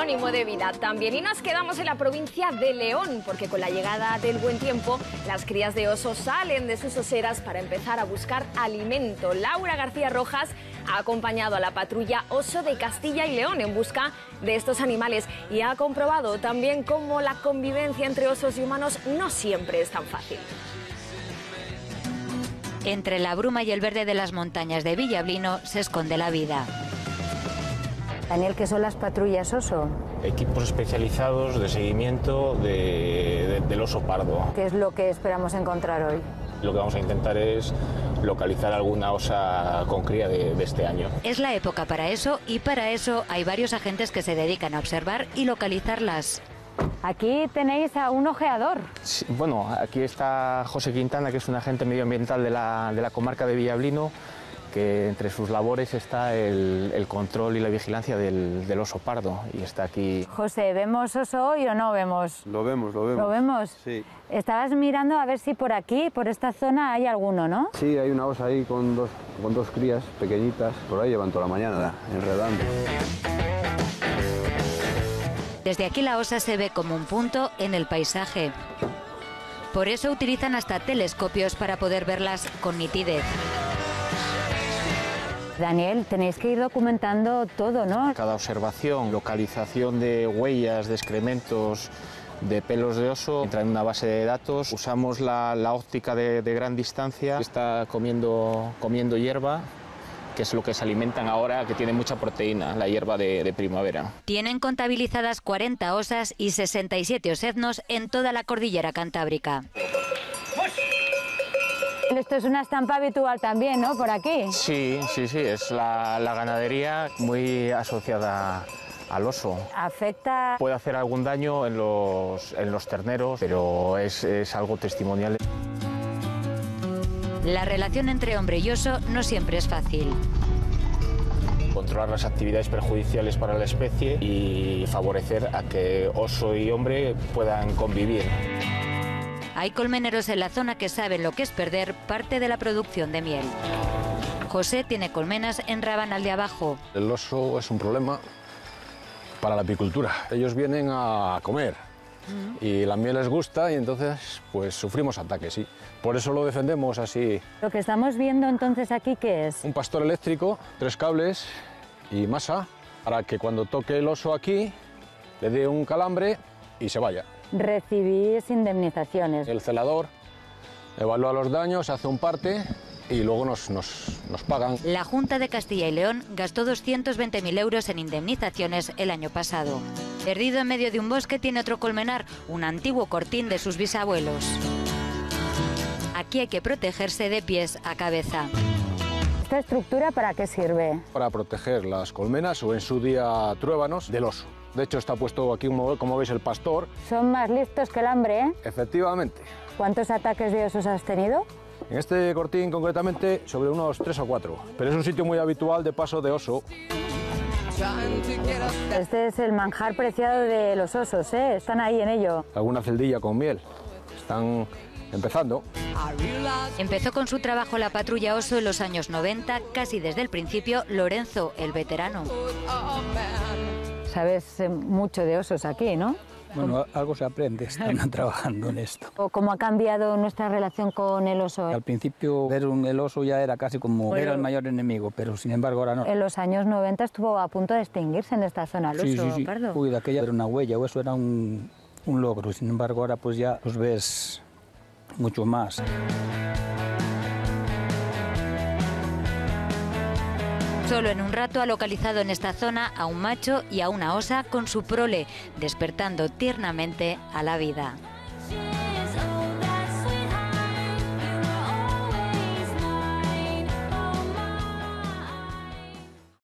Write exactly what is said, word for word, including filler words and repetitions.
sinónimo de vida también. Y nos quedamos en la provincia de León, porque con la llegada del buen tiempo, las crías de osos salen de sus oseras para empezar a buscar alimento. Laura García Rojas ha acompañado a la patrulla Oso de Castilla y León en busca de estos animales y ha comprobado también cómo la convivencia entre osos y humanos no siempre es tan fácil. Entre la bruma y el verde de las montañas de Villablino se esconde la vida. Daniel, ¿qué son las patrullas oso? Equipos especializados de seguimiento de, de, del oso pardo. ¿Qué es lo que esperamos encontrar hoy? Lo que vamos a intentar es localizar alguna osa con cría de, de este año. Es la época para eso y para eso hay varios agentes que se dedican a observar y localizarlas. Aquí tenéis a un ojeador. Sí, bueno, aquí está José Quintana, que es un agente medioambiental de la, de la comarca de Villablino, que entre sus labores está el, el control y la vigilancia del, del oso pardo, y está aquí. José, ¿vemos oso hoy o no vemos? Lo vemos, lo vemos. ¿Lo vemos? Sí. Estabas mirando a ver si por aquí, por esta zona, hay alguno, ¿no? Sí, hay una osa ahí con dos, con dos crías pequeñitas, por ahí llevan toda la mañana enredando. Desde aquí la osa se ve como un punto en el paisaje. Por eso utilizan hasta telescopios para poder verlas con nitidez. Daniel, tenéis que ir documentando todo, ¿no? Cada observación, localización de huellas, de excrementos, de pelos de oso, entra en una base de datos. Usamos la, la óptica de, de gran distancia. Está comiendo, comiendo hierba, que es lo que se alimentan ahora, que tiene mucha proteína, la hierba de, de primavera. Tienen contabilizadas cuarenta osas y sesenta y siete osednos en toda la cordillera cantábrica. Esto es una estampa habitual también, ¿no? Por aquí. Sí, sí, sí, es la, la ganadería muy asociada al oso. Afecta... Puede hacer algún daño en los, en los terneros, pero es, es algo testimonial. La relación entre hombre y oso no siempre es fácil. Controlar las actividades perjudiciales para la especie y favorecer a que oso y hombre puedan convivir. Hay colmeneros en la zona que saben lo que es perder parte de la producción de miel. José tiene colmenas en Rabanal de Abajo. El oso es un problema para la apicultura. Ellos vienen a comer y la miel les gusta y entonces pues sufrimos ataques, sí. Por eso lo defendemos así. Lo que estamos viendo entonces aquí, ¿qué es? Un pastor eléctrico, tres cables y masa para que cuando toque el oso aquí le dé un calambre y se vaya. Recibís indemnizaciones. El celador evalúa los daños, hace un parte y luego nos, nos, nos pagan. La Junta de Castilla y León gastó doscientos veinte mil euros en indemnizaciones el año pasado. Perdido en medio de un bosque tiene otro colmenar, un antiguo cortín de sus bisabuelos. Aquí hay que protegerse de pies a cabeza. ¿Esta estructura para qué sirve? Para proteger las colmenas o en su día truébanos del oso. De hecho está puesto aquí, como veis, el pastor. Son más listos que el hambre, ¿eh? Efectivamente. ¿Cuántos ataques de osos has tenido? En este cortín concretamente sobre unos tres o cuatro. Pero es un sitio muy habitual de paso de oso. Este es el manjar preciado de los osos, ¿eh? Están ahí en ello. Alguna celdilla con miel. Están empezando. Empezó con su trabajo la patrulla oso en los años noventa, casi desde el principio Lorenzo, el veterano. Sabes mucho de osos aquí, ¿no? Bueno, algo se aprende estando trabajando en esto. ¿Cómo ha cambiado nuestra relación con el oso? Al principio ver un, el oso ya era casi como ver al mayor enemigo, pero sin embargo ahora no. En los años noventa estuvo a punto de extinguirse en esta zona el sí, oso sí, sí. pardo. Uy, de aquella era una huella o eso era un, un logro, sin embargo ahora pues ya los ves mucho más. Solo en un rato ha localizado en esta zona a un macho y a una osa con su prole, despertando tiernamente a la vida.